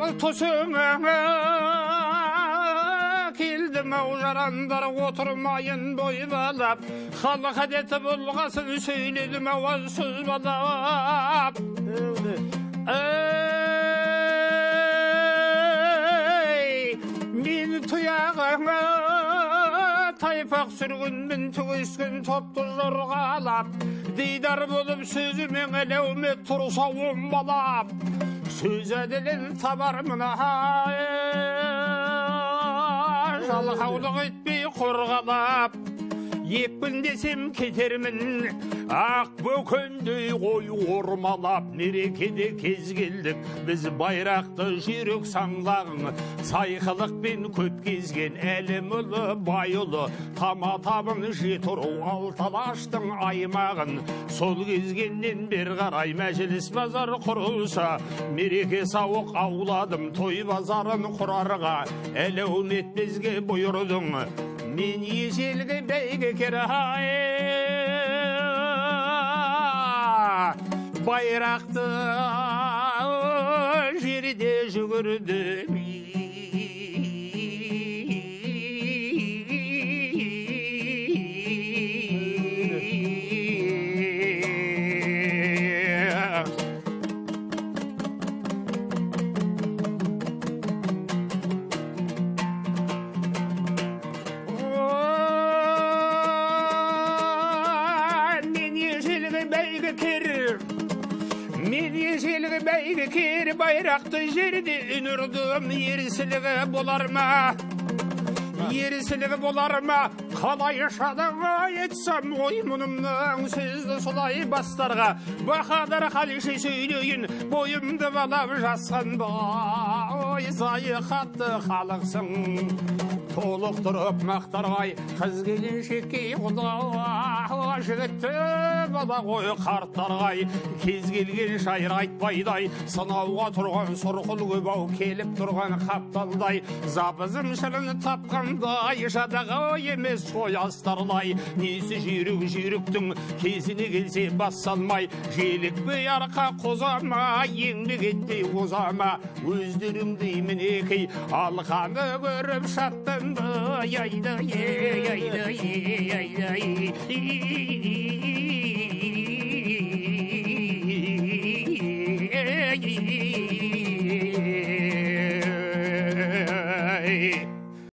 Tosuma keldim avjaranlar oturmayın boybalap halk adeti bulgasın söyledim avazsız balap min tuyağıma tayfak sürgünmin tügüskün toptu zorgalap didar bolup sözümen elevmet tursa ombalap söz edilin tabarmına жалғаулық етпей қорғалап екпін десем кетермін ақ бөкендей қой ормалап мерекеде кез келдік біз байрақты жүйрік саңлағың сайқылықпен көп кезген әлім ұлы бай ұлы тама табын жетіру алталаштың аймағын сол кезгеннен бер қарай мәжіліс базар құрылса мереке сауық ауладым той базарын құрарға әлеумет бізге бұйырдың мен ежелгі бәйге керай байрақты жерде жүгірдім бәйге кер байрақты жерде үнірдім ерсілігі болар ма ерсілігі болар ма қалай шадыға етсам ой мұнымның сөзді солай бастарға бақадар қалише сөйлейін бойымды балап жасқан ба ой зайы қатты халықсың толықтырып мақтарғай қыз келіншекке құда жігітті бала ғой қарттарғай кез келген шайыр айтпайдай сынауға тұрған сұрқыл көбау келіп тұрған қапталдай запызым шырын тапқандай жадаға емес соястарлай несі жүйріктің кезіне келсе бас салмай желікпей арқа қозама еңбек етпей озама өздеріңдей мінекей алқаны көріп шаттым Yayda